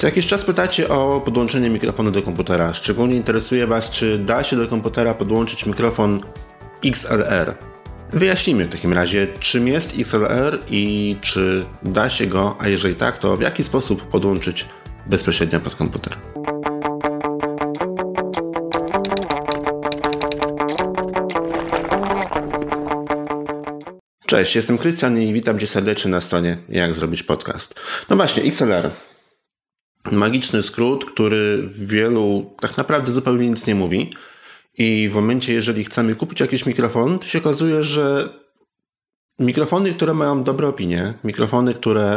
Co jakiś czas pytacie o podłączenie mikrofonu do komputera. Szczególnie interesuje Was, czy da się do komputera podłączyć mikrofon XLR. Wyjaśnijmy w takim razie, czym jest XLR i czy da się go, a jeżeli tak, to w jaki sposób podłączyć bezpośrednio pod komputer. Cześć, jestem Krystian i witam Cię serdecznie na stronie Jak Zrobić Podcast. No właśnie, XLR. Magiczny skrót, który wielu tak naprawdę zupełnie nic nie mówi. I w momencie, jeżeli chcemy kupić jakiś mikrofon, to się okazuje, że mikrofony, które mają dobre opinie, mikrofony, które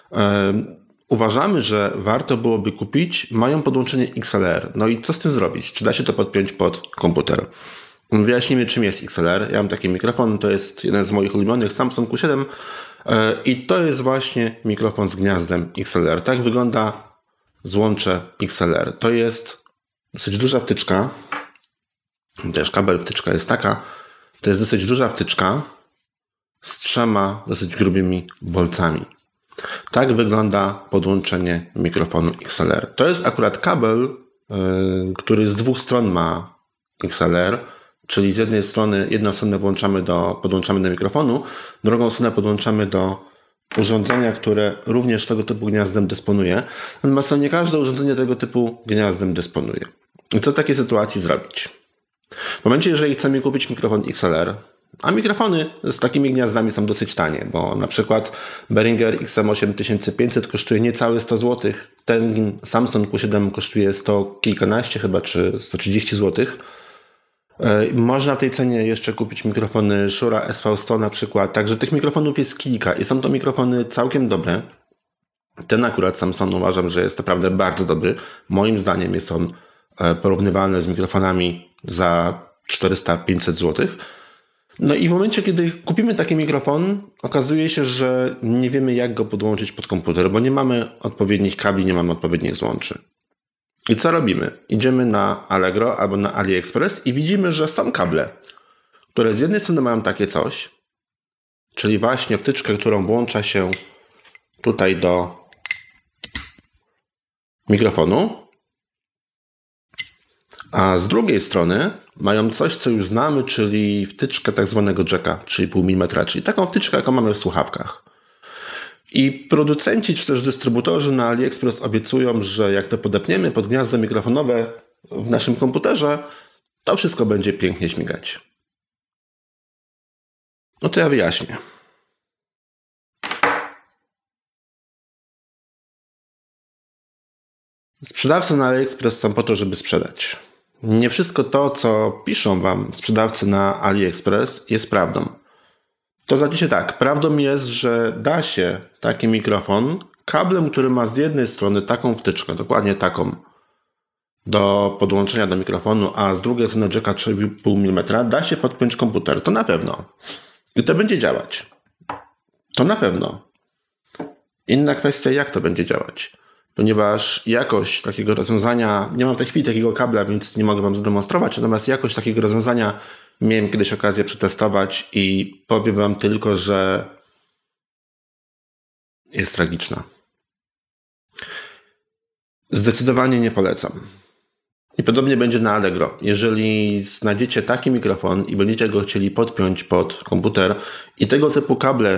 uważamy, że warto byłoby kupić, mają podłączenie XLR. No i co z tym zrobić? Czy da się to podpiąć pod komputer? Wyjaśnijmy, czym jest XLR. Ja mam taki mikrofon, to jest jeden z moich ulubionych, Samsung Q7 i to jest właśnie mikrofon z gniazdem XLR. Tak wygląda złącze XLR. To jest dosyć duża wtyczka, też kabel wtyczka jest taka, to jest dosyć duża wtyczka z 3 dosyć grubymi bolcami. Tak wygląda podłączenie mikrofonu XLR. To jest akurat kabel, który z 2 stron ma XLR, czyli z jednej strony, jedną stronę podłączamy do mikrofonu, drugą stronę podłączamy do urządzenia, które również tego typu gniazdem dysponuje. Natomiast nie każde urządzenie tego typu gniazdem dysponuje. I co w takiej sytuacji zrobić? W momencie, jeżeli chcemy kupić mikrofon XLR, a mikrofony z takimi gniazdami są dosyć tanie, bo na przykład Behringer XM8500 kosztuje niecałe 100 zł, ten Samsung Q7 kosztuje 100 kilkanaście chyba, czy 130 zł. Można w tej cenie jeszcze kupić mikrofony Shure SV100 na przykład, także tych mikrofonów jest kilka i są to mikrofony całkiem dobre. Ten akurat Samsung uważam, że jest naprawdę bardzo dobry. Moim zdaniem jest on porównywalny z mikrofonami za 400-500 zł. No i w momencie, kiedy kupimy taki mikrofon, okazuje się, że nie wiemy, jak go podłączyć pod komputer, bo nie mamy odpowiednich kabli, nie mamy odpowiednich złączy. I co robimy? Idziemy na Allegro albo na AliExpress i widzimy, że są kable, które z jednej strony mają takie coś, czyli właśnie wtyczkę, którą włącza się tutaj do mikrofonu, a z drugiej strony mają coś, co już znamy, czyli wtyczkę tak zwanego jacka 3,5 mm, czyli taką wtyczkę, jaką mamy w słuchawkach. I producenci czy też dystrybutorzy na AliExpress obiecują, że jak to podepniemy pod gniazdo mikrofonowe w naszym komputerze, to wszystko będzie pięknie śmigać. No to ja wyjaśnię. Sprzedawcy na AliExpress są po to, żeby sprzedać. Nie wszystko to, co piszą Wam sprzedawcy na AliExpress, jest prawdą. To znaczy tak, prawdą jest, że da się taki mikrofon kablem, który ma z jednej strony taką wtyczkę, dokładnie taką, do podłączenia do mikrofonu, a z drugiej strony jacka 3,5 mm, da się podpiąć komputer. To na pewno. I to będzie działać. To na pewno. Inna kwestia, jak to będzie działać. Ponieważ jakość takiego rozwiązania, nie mam w tej chwili takiego kabla, więc nie mogę Wam zademonstrować, natomiast jakość takiego rozwiązania miałem kiedyś okazję przetestować i powiem Wam tylko, że jest tragiczna. Zdecydowanie nie polecam. I podobnie będzie na Allegro. Jeżeli znajdziecie taki mikrofon i będziecie go chcieli podpiąć pod komputer i tego typu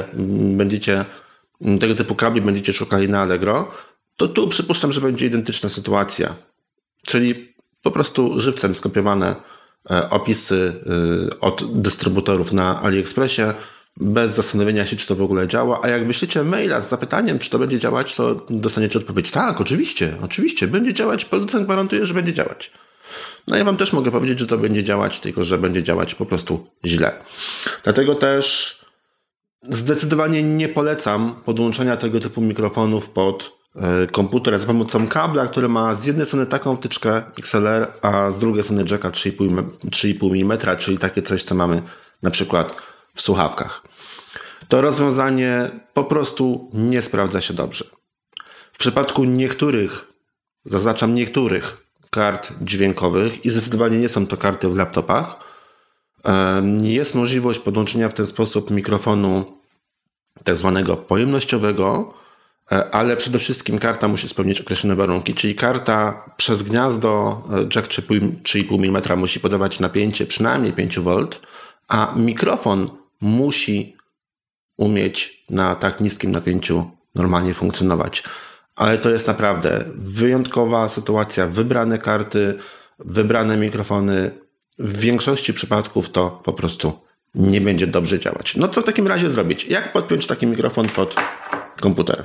kabli będziecie szukali na Allegro, to tu przypuszczam, że będzie identyczna sytuacja. Czyli po prostu żywcem skopiowane opisy od dystrybutorów na AliExpressie, bez zastanowienia się, czy to w ogóle działa. A jak wyślecie maila z zapytaniem, czy to będzie działać, to dostaniecie odpowiedź: tak, oczywiście, będzie działać, producent gwarantuje, że będzie działać. No ja Wam też mogę powiedzieć, że to będzie działać, tylko że będzie działać po prostu źle. Dlatego też zdecydowanie nie polecam podłączenia tego typu mikrofonów pod komputer za pomocą kabla, który ma z jednej strony taką wtyczkę XLR, a z drugiej strony jacka 3,5 mm, czyli takie coś, co mamy na przykład w słuchawkach. To rozwiązanie po prostu nie sprawdza się dobrze. W przypadku niektórych, zaznaczam niektórych kart dźwiękowych i zdecydowanie nie są to karty w laptopach, jest możliwość podłączenia w ten sposób mikrofonu tak zwanego pojemnościowego ale przede wszystkim karta musi spełnić określone warunki, czyli karta przez gniazdo jack 3,5 mm musi podawać napięcie przynajmniej 5V, a mikrofon musi umieć na tak niskim napięciu normalnie funkcjonować. Ale to jest naprawdę wyjątkowa sytuacja, wybrane karty, wybrane mikrofony. W większości przypadków to po prostu nie będzie dobrze działać. No co w takim razie zrobić? Jak podpiąć taki mikrofon pod komputer?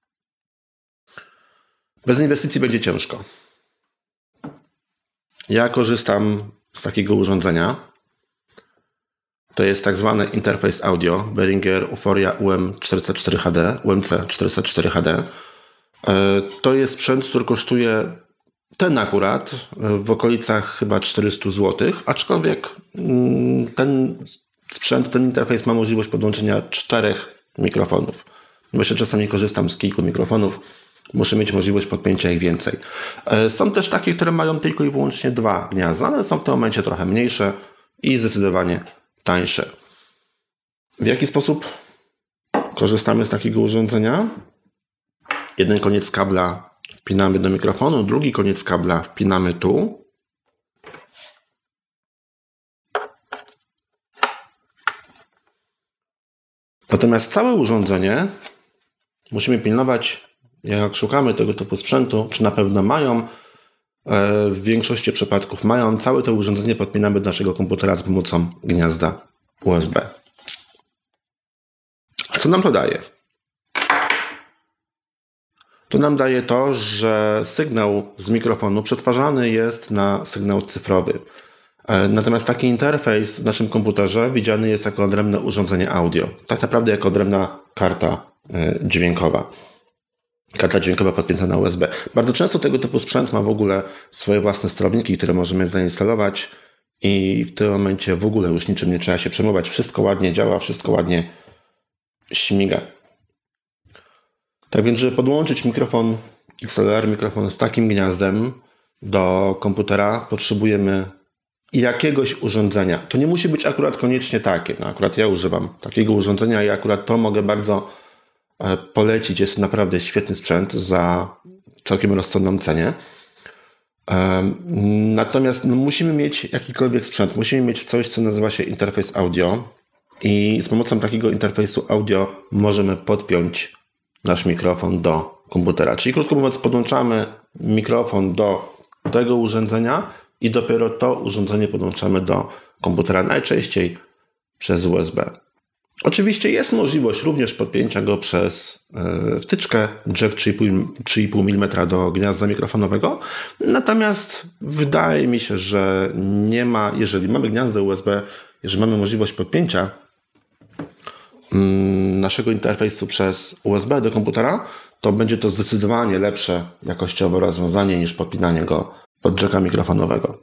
Bez inwestycji będzie ciężko. Ja korzystam z takiego urządzenia. To jest tak zwany interfejs audio Behringer Euphoria UMC404HD. To jest sprzęt, który kosztuje ten akurat w okolicach chyba 400 zł, aczkolwiek ten sprzęt, ten interfejs ma możliwość podłączenia 4 mikrofonów. Myślę, że czasami korzystam z kilku mikrofonów. Muszę mieć możliwość podpięcia ich więcej. Są też takie, które mają tylko i wyłącznie 2 gniazda, ale są w tym momencie trochę mniejsze i zdecydowanie tańsze. W jaki sposób korzystamy z takiego urządzenia? Jeden koniec kabla wpinamy do mikrofonu, drugi koniec kabla wpinamy tu. Natomiast całe urządzenie musimy pilnować, jak szukamy tego typu sprzętu, czy na pewno mają. W większości przypadków mają. Całe to urządzenie podpinamy do naszego komputera za pomocą gniazda USB. Co nam to daje? To nam daje to, że sygnał z mikrofonu przetwarzany jest na sygnał cyfrowy. Natomiast taki interfejs w naszym komputerze widziany jest jako odrębne urządzenie audio. Tak naprawdę jako odrębna karta dźwiękowa. Karta dźwiękowa podpięta na USB. Bardzo często tego typu sprzęt ma w ogóle swoje własne sterowniki, które możemy zainstalować i w tym momencie w ogóle już niczym nie trzeba się przejmować. Wszystko ładnie działa, wszystko ładnie śmiga. Tak więc, żeby podłączyć mikrofon XLR, mikrofon z takim gniazdem do komputera, potrzebujemy jakiegoś urządzenia. To nie musi być akurat koniecznie takie. No, akurat ja używam takiego urządzenia i akurat to mogę bardzo polecić. Jest to naprawdę świetny sprzęt za całkiem rozsądną cenę. Natomiast musimy mieć jakikolwiek sprzęt. Musimy mieć coś, co nazywa się interfejs audio i z pomocą takiego interfejsu audio możemy podpiąć nasz mikrofon do komputera. Czyli krótko mówiąc, podłączamy mikrofon do tego urządzenia i dopiero to urządzenie podłączamy do komputera, najczęściej przez USB. Oczywiście jest możliwość również podpięcia go przez wtyczkę jack 3,5 mm do gniazda mikrofonowego, natomiast wydaje mi się, że nie ma, jeżeli mamy gniazdo USB, jeżeli mamy możliwość podpięcia naszego interfejsu przez USB do komputera, to będzie to zdecydowanie lepsze jakościowo rozwiązanie niż podpinanie go pod jacka mikrofonowego.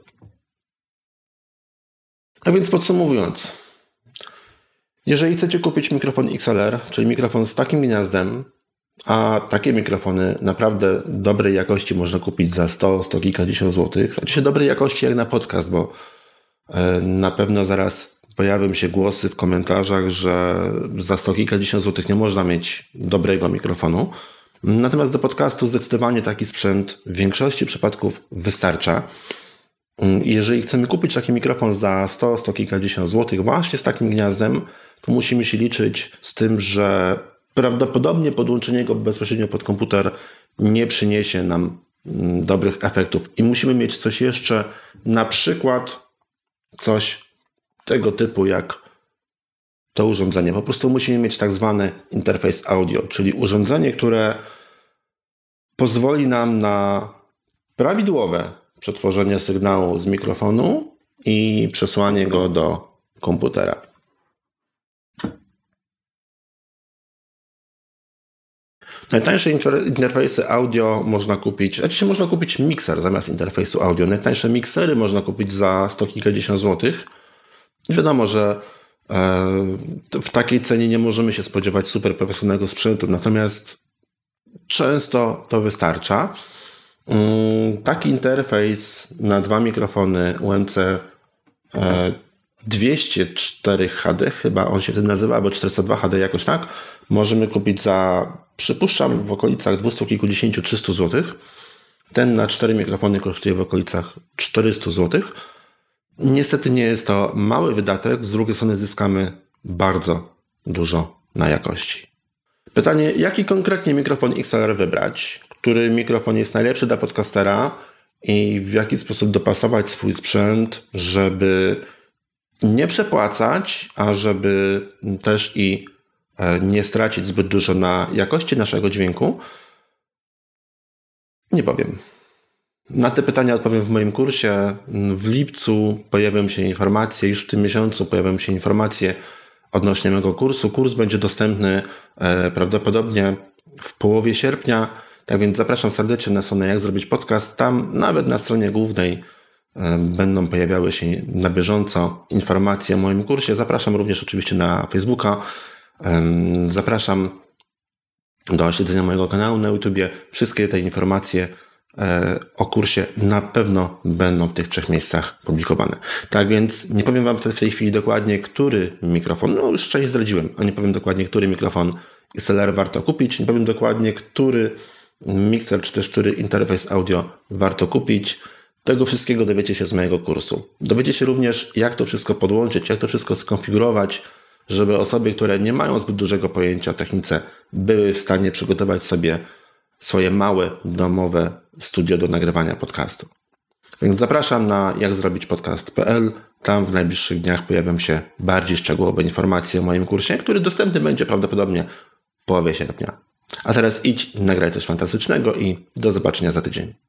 A więc podsumowując, jeżeli chcecie kupić mikrofon XLR, czyli mikrofon z takim gniazdem, a takie mikrofony naprawdę dobrej jakości można kupić za 100 kilkadziesiąt złotych. Znaczy dobrej jakości jak na podcast, bo na pewno zaraz pojawią się głosy w komentarzach, że za 100 kilkadziesiąt złotych nie można mieć dobrego mikrofonu. Natomiast do podcastu zdecydowanie taki sprzęt w większości przypadków wystarcza. Jeżeli chcemy kupić taki mikrofon za 100 kilkadziesiąt złotych właśnie z takim gniazdem, to musimy się liczyć z tym, że prawdopodobnie podłączenie go bezpośrednio pod komputer nie przyniesie nam dobrych efektów. I musimy mieć coś jeszcze, na przykład coś tego typu jak to urządzenie. Po prostu musimy mieć tak zwany interfejs audio, czyli urządzenie, które pozwoli nam na prawidłowe przetworzenie sygnału z mikrofonu i przesłanie go do komputera. Najtańsze interfejsy audio można kupić, można kupić mikser zamiast interfejsu audio. Najtańsze miksery można kupić za 100 kilkadziesiąt złotych. Wiadomo, że w takiej cenie nie możemy się spodziewać super profesjonalnego sprzętu, natomiast często to wystarcza. Taki interfejs na 2 mikrofony UMC 204 HD, chyba on się wtedy nazywa, albo 402 HD, jakoś tak, możemy kupić za, przypuszczam, w okolicach 200 kilkudziesięciu, 300 zł. Ten na 4 mikrofony kosztuje w okolicach 400 zł. Niestety nie jest to mały wydatek, z drugiej strony zyskamy bardzo dużo na jakości. Pytanie, jaki konkretnie mikrofon XLR wybrać? Który mikrofon jest najlepszy dla podcastera i w jaki sposób dopasować swój sprzęt, żeby nie przepłacać, a żeby też i nie stracić zbyt dużo na jakości naszego dźwięku? Nie powiem. Na te pytania odpowiem w moim kursie. W lipcu pojawią się informacje, już w tym miesiącu pojawią się informacje odnośnie mego kursu. Kurs będzie dostępny prawdopodobnie w połowie sierpnia, tak więc zapraszam serdecznie na stronę Jak Zrobić Podcast. Tam nawet na stronie głównej będą pojawiały się na bieżąco informacje o moim kursie. Zapraszam również oczywiście na Facebooka. Zapraszam do śledzenia mojego kanału na YouTubie. Wszystkie te informacje o kursie na pewno będą w tych 3 miejscach publikowane. Tak więc nie powiem Wam w tej chwili dokładnie, który mikrofon, no już część zdradziłem, a nie powiem dokładnie, który mikrofon XLR warto kupić, nie powiem dokładnie, który mikser czy też który interfejs audio warto kupić. Tego wszystkiego dowiecie się z mojego kursu. Dowiecie się również, jak to wszystko podłączyć, jak to wszystko skonfigurować, żeby osoby, które nie mają zbyt dużego pojęcia o technice, były w stanie przygotować sobie swoje małe, domowe studio do nagrywania podcastu. Więc zapraszam na jakzrobićpodcast.pl. Tam w najbliższych dniach pojawią się bardziej szczegółowe informacje o moim kursie, który dostępny będzie prawdopodobnie w połowie sierpnia. A teraz idź i nagraj coś fantastycznego i do zobaczenia za tydzień.